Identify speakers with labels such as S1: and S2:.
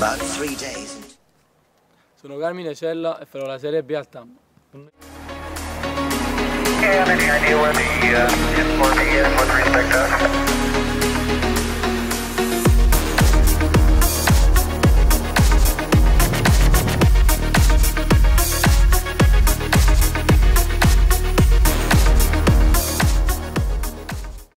S1: about 3 days.
S2: Sono Carmine Cella e farò la Serie B al TAM.
S3: Any idea where the with respect to